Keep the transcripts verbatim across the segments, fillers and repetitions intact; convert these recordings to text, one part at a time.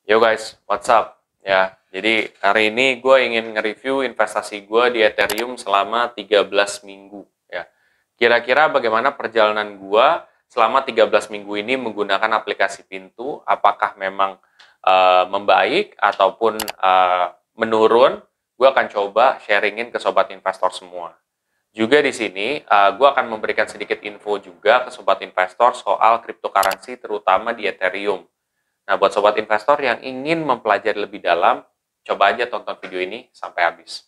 Yo guys, what's up? Ya, jadi hari ini gue ingin nge-review investasi gue di Ethereum selama tiga belas minggu. Ya, kira-kira bagaimana perjalanan gue selama tiga belas minggu ini menggunakan aplikasi Pintu? Apakah memang uh, membaik ataupun uh, menurun? Gue akan coba sharingin ke sobat investor semua. Juga di sini, uh, gue akan memberikan sedikit info juga ke sobat investor soal cryptocurrency, terutama di Ethereum. Nah, buat sobat investor yang ingin mempelajari lebih dalam, coba aja tonton video ini sampai habis.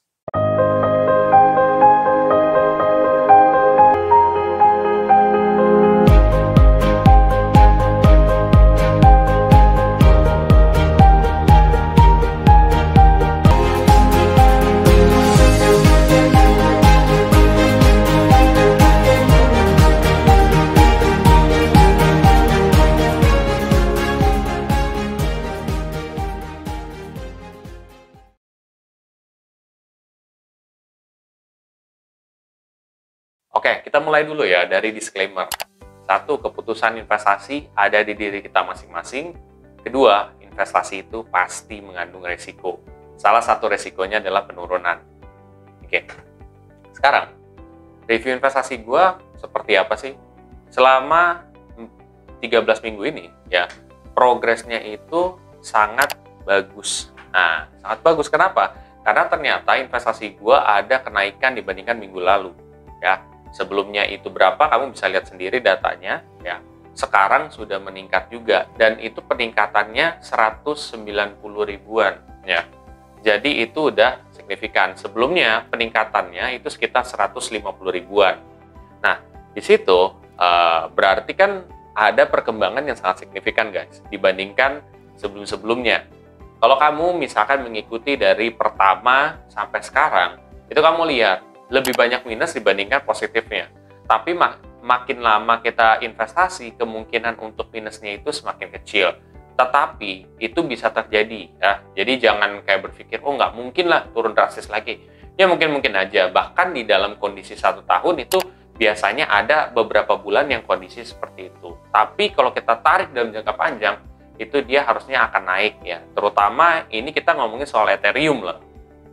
Oke, kita mulai dulu ya dari disclaimer. Satu, keputusan investasi ada di diri kita masing-masing. Kedua, investasi itu pasti mengandung resiko. Salah satu resikonya adalah penurunan. Oke, sekarang, review investasi gue seperti apa sih? Selama tiga belas minggu ini, ya, progresnya itu sangat bagus. Nah, sangat bagus. Kenapa? Karena ternyata investasi gue ada kenaikan dibandingkan minggu lalu. Ya, sebelumnya itu berapa, kamu bisa lihat sendiri datanya, ya. Sekarang sudah meningkat juga, dan itu peningkatannya seratus sembilan puluh ribuan, ya. Jadi itu udah signifikan. Sebelumnya peningkatannya itu sekitar seratus lima puluh ribuan. Nah, di situ uh, berarti kan ada perkembangan yang sangat signifikan, guys, dibandingkan sebelum-sebelumnya. Kalau kamu misalkan mengikuti dari pertama sampai sekarang, itu kamu lihat lebih banyak minus dibandingkan positifnya. Tapi mak makin lama kita investasi, kemungkinan untuk minusnya itu semakin kecil. Tetapi itu bisa terjadi, ya. Jadi jangan kayak berpikir, oh nggak mungkin lah turun drastis lagi. Ya mungkin-mungkin aja. Bahkan di dalam kondisi satu tahun itu biasanya ada beberapa bulan yang kondisi seperti itu. Tapi kalau kita tarik dalam jangka panjang, itu dia harusnya akan naik, ya. Terutama ini kita ngomongin soal Ethereum lah.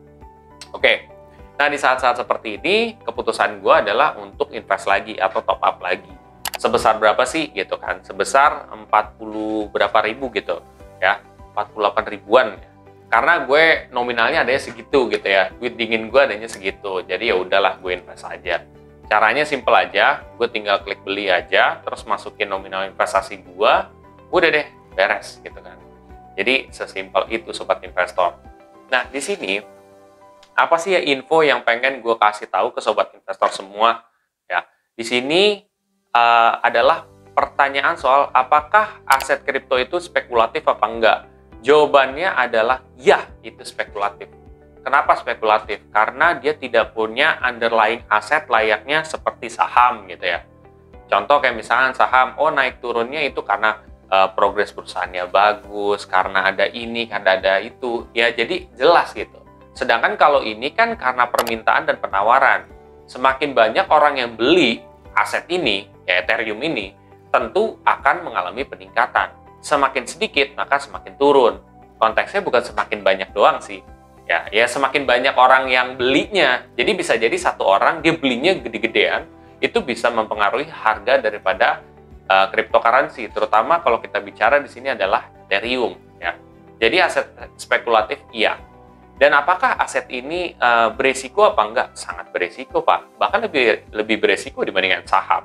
Oke. Nah, di saat-saat seperti ini, keputusan gue adalah untuk invest lagi atau top up lagi. Sebesar berapa sih gitu kan? Sebesar empat puluh berapa ribu gitu, ya. empat puluh delapan ribuan. Ya. Karena gue nominalnya adanya segitu gitu ya. Duit dingin gue adanya segitu. Jadi ya udahlah gue invest aja. Caranya simple aja. Gue tinggal klik beli aja, terus masukin nominal investasi gue, udah deh, beres gitu kan. Jadi sesimpel itu sobat investor. Nah, di sini apa sih ya info yang pengen gue kasih tahu ke sobat investor semua? Ya, di sini uh, adalah pertanyaan soal apakah aset kripto itu spekulatif apa enggak? Jawabannya adalah ya, itu spekulatif. Kenapa spekulatif? Karena dia tidak punya underlying aset layaknya seperti saham gitu ya. Contoh kayak misalnya saham, oh naik turunnya itu karena uh, progres perusahaannya bagus, karena ada ini, karena ada itu. Ya, jadi jelas gitu. Sedangkan kalau ini kan karena permintaan dan penawaran. Semakin banyak orang yang beli aset ini, ya Ethereum ini, tentu akan mengalami peningkatan. Semakin sedikit, maka semakin turun. Konteksnya bukan semakin banyak doang sih. Ya, ya semakin banyak orang yang belinya. Jadi bisa jadi satu orang, dia belinya gede-gedean, itu bisa mempengaruhi harga daripada uh, cryptocurrency. Terutama kalau kita bicara di sini adalah Ethereum. Ya. Jadi aset spekulatif, iya. Dan apakah aset ini uh, beresiko apa enggak? Sangat beresiko, Pak. Bahkan lebih lebih beresiko dibandingkan saham.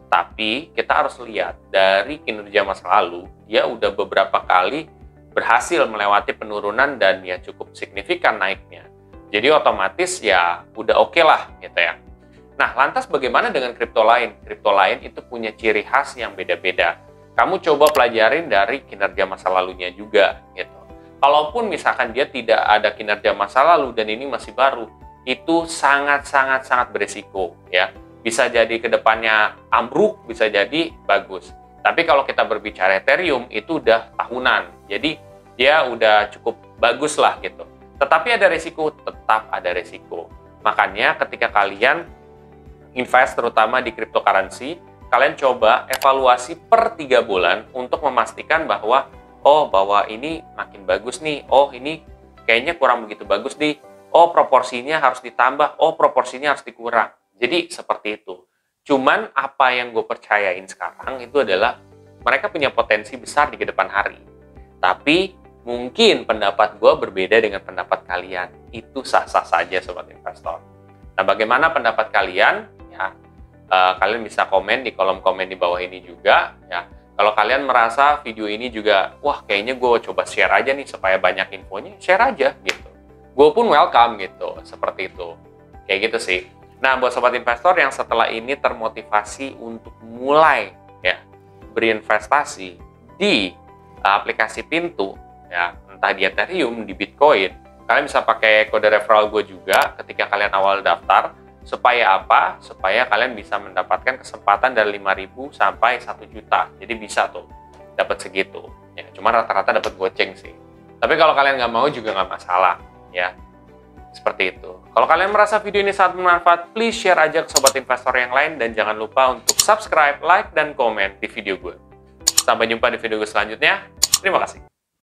Tapi kita harus lihat dari kinerja masa lalu, dia udah beberapa kali berhasil melewati penurunan dan ya cukup signifikan naiknya. Jadi otomatis ya udah oke okay lah gitu ya. Nah, lantas bagaimana dengan kripto lain? Kripto lain itu punya ciri khas yang beda-beda. Kamu coba pelajarin dari kinerja masa lalunya juga gitu. Kalaupun misalkan dia tidak ada kinerja masa lalu dan ini masih baru, itu sangat-sangat-sangat beresiko, ya. Bisa jadi kedepannya ambruk, bisa jadi bagus. Tapi kalau kita berbicara Ethereum, itu udah tahunan. Jadi dia udah cukup bagus lah gitu. Tetapi ada resiko, tetap ada resiko. Makanya ketika kalian invest terutama di cryptocurrency, kalian coba evaluasi per tiga bulan untuk memastikan bahwa oh bahwa ini makin bagus nih, oh ini kayaknya kurang begitu bagus nih, oh proporsinya harus ditambah, oh proporsinya harus dikurang. Jadi seperti itu. Cuman apa yang gue percayain sekarang itu adalah mereka punya potensi besar di kedepan hari. Tapi mungkin pendapat gue berbeda dengan pendapat kalian. Itu sah-sah saja sobat investor. Nah, bagaimana pendapat kalian? Ya, uh, kalian bisa komen di kolom komen di bawah ini juga. Ya, kalau kalian merasa video ini juga, wah kayaknya gue coba share aja nih supaya banyak infonya, share aja gitu. Gue pun welcome gitu, seperti itu. Kayak gitu sih. Nah, buat sobat investor yang setelah ini termotivasi untuk mulai ya berinvestasi di aplikasi Pintu, ya entah di Ethereum, di Bitcoin, kalian bisa pakai kode referral gue juga ketika kalian awal daftar. Supaya apa? Supaya kalian bisa mendapatkan kesempatan dari lima ribu sampai satu juta. Jadi bisa tuh dapat segitu. Ya, cuma rata-rata dapat goceng sih. Tapi kalau kalian nggak mau juga nggak masalah, ya. Seperti itu. Kalau kalian merasa video ini sangat bermanfaat, please share aja ke sobat investor yang lain dan jangan lupa untuk subscribe, like, dan komen di video gue. Sampai jumpa di video gue selanjutnya. Terima kasih.